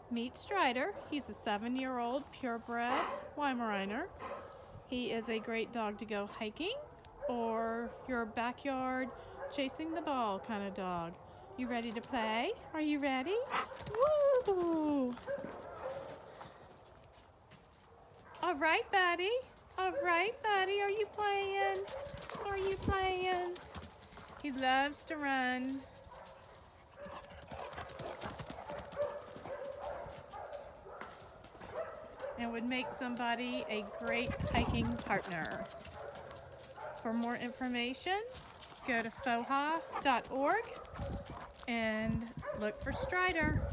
Meet Stryder. He's a 7-year-old purebred Weimaraner. He is a great dog to go hiking or your backyard chasing the ball kind of dog. You ready to play? Are you ready? Woo! All right, buddy. All right, buddy. Are you playing? Are you playing? He loves to run. And would make somebody a great hiking partner. For more information, go to foha.org and look for Stryder.